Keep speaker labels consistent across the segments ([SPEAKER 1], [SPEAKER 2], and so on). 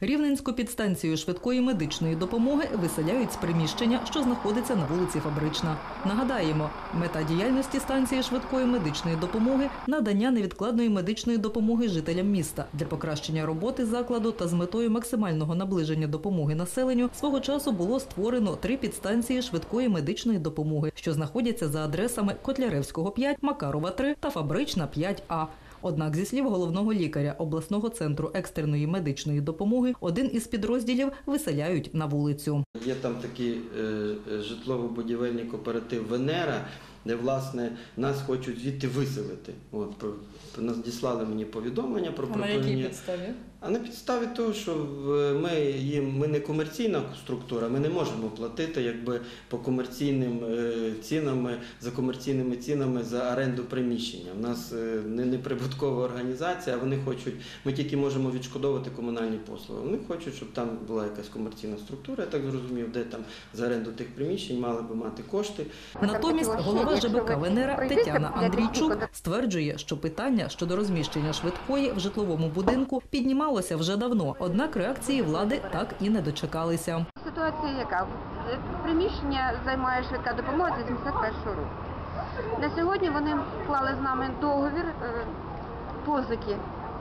[SPEAKER 1] Рівненську підстанцію швидкої медичної допомоги виселяють з приміщення, що знаходиться на вулиці Фабрична. Нагадаємо, мета діяльності станції швидкої медичної допомоги – надання невідкладної медичної допомоги жителям міста. Для покращення роботи закладу та з метою максимального наближення допомоги населенню свого часу було створено 3 підстанції швидкої медичної допомоги, що знаходяться за адресами Котляревського, 5, Макарова, 3 та Фабрична, 5А. Однак, зі слів головного лікаря обласного центру екстреної медичної допомоги, один із підрозділів виселяють на вулицю.
[SPEAKER 2] Є там такий житлово-будівельний кооператив «Венера», де, власне, нас хочуть звідти виселити. Надіслали мені повідомлення про припинення.
[SPEAKER 1] На якій підставі?
[SPEAKER 2] А на підставі того, що ми не комерційна структура, ми не можемо платити по комерційним цінам, за комерційними цінами за оренду приміщення. У нас не прибуткова організація, вони хочуть, ми тільки можемо відшкодовувати комунальні послуги. Вони хочуть, щоб там була якась комерційна структура, я так зрозумів, де там за оренду тих приміщень мали би мати кошти.
[SPEAKER 1] Натомість голова ЖБК «Венера» Тетяна Андрійчук стверджує, що питання щодо розміщення швидкої в житловому будинку піднімалося вже давно, однак реакції влади так і не дочекалися.
[SPEAKER 3] Ситуація яка? Приміщення займає швидка допомога з 81-го року. На сьогодні вони вклали з нами договір позики,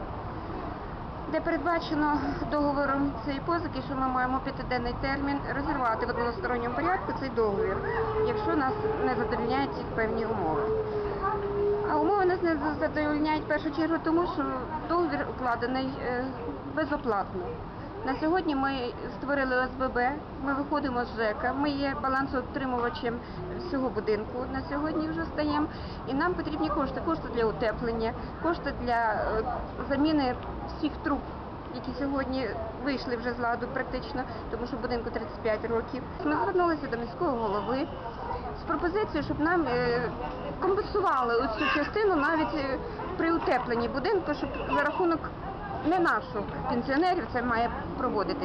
[SPEAKER 3] де передбачено договором цієї позики, що ми маємо 5-денний термін розірвати в односторонньому порядку цей договір, якщо нас не задовольняють ці певні умови. А умови нас не задовольняють в першу чергу тому, що договір укладений безоплатно. На сьогодні ми створили ОСББ, ми виходимо з ЖЕКа, ми є балансоутримувачем всього будинку на сьогодні вже стаємо. І нам потрібні кошти для утеплення, кошти для заміни всіх труб, які сьогодні вийшли вже з ладу практично, тому що будинку 35 років. Ми звернулися до міського голови з пропозицією, щоб нам компенсували цю частину навіть при утепленні будинку, щоб за рахунок не наших пенсіонерів це має проводитись.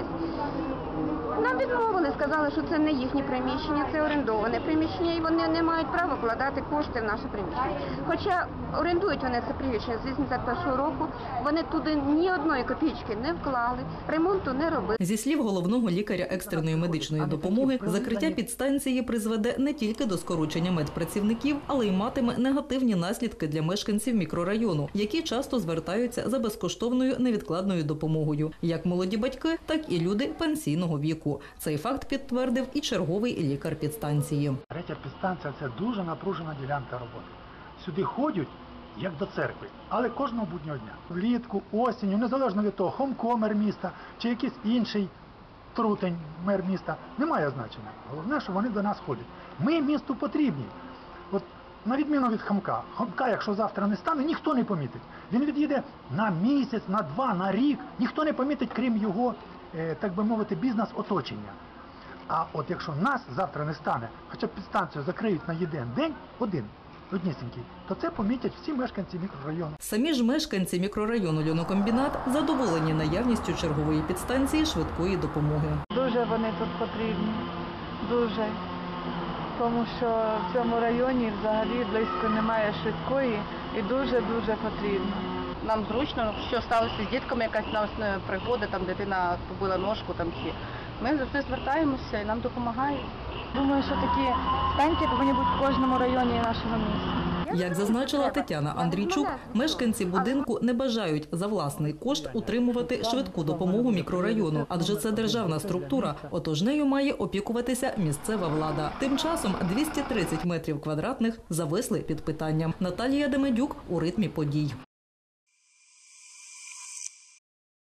[SPEAKER 3] Нам відмовили, сказали, що це не їхнє приміщення, це орендоване приміщення, і вони не мають права вкладати кошти в наше приміщення. Хоча орендують вони це приміщення з 81-го року, вони туди ні одної копійки не вклали, ремонту не робили.
[SPEAKER 1] Зі слів головного лікаря екстреної медичної допомоги, закриття підстанції призведе не тільки до скорочення медпрацівників, але й матиме негативні наслідки для мешканців мікрорайону, які часто звертаються за безкоштовною невідкладною допомогою, як молоді батьки, так і люди пенсійного віку. Цей факт підтвердив і черговий лікар підстанції.
[SPEAKER 4] Третя підстанція – це дуже напружена ділянка роботи. Сюди ходять, як до церкви, але кожного буднього дня. Влітку, осінню, незалежно від того, Хомко мер міста чи якийсь інший трутень мер міста, немає значення. Головне, що вони до нас ходять. Ми місту потрібні. От на відміну від Хомка. Хомка, якщо завтра не стане, ніхто не помітить. Він від'їде на місяць, на 2, на рік. Ніхто не помітить, крім його, так би мовити, бізнес-оточення. А от якщо нас завтра не стане, хоча б підстанцію закриють на один день, однісінький, то це помітять всі мешканці мікрорайону.
[SPEAKER 1] Самі ж мешканці мікрорайону «Льонокомбінат» задоволені наявністю чергової підстанції швидкої допомоги.
[SPEAKER 5] Дуже вони тут потрібні, дуже. Тому що в цьому районі взагалі близько немає швидкої і дуже-дуже потрібно.
[SPEAKER 6] Нам зручно, що сталося з дітками, якась у нас пригода, там дитина побила ножку, там чи. Ми завжди звертаємося і нам допомагають.
[SPEAKER 5] Думаю, що такі станції повинні бути в кожному районі нашого міста.
[SPEAKER 1] Як зазначила Тетяна Андрійчук, мешканці будинку не бажають за власний кошт утримувати швидку допомогу мікрорайону, адже це державна структура, отож нею має опікуватися місцева влада. Тим часом 230 метрів квадратних зависли під питанням. Наталія Демедюк у ритмі подій.